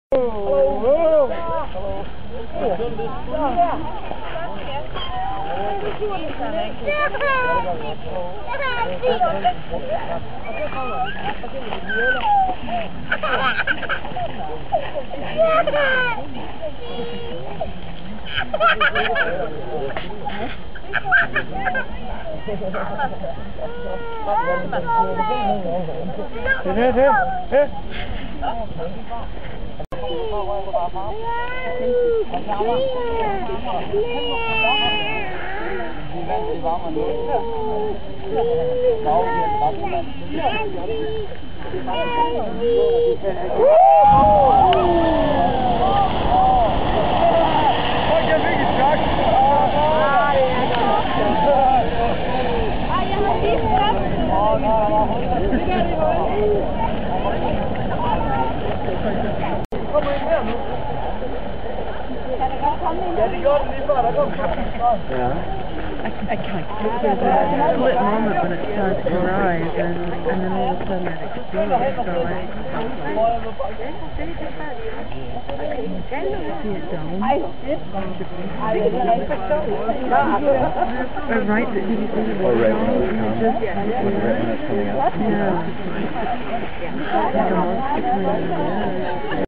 I can't get it. There's a split moment when it starts to rise, and then all of a sudden it explodes. So see it down. Right, did you see it? Right when it's coming up. Yeah.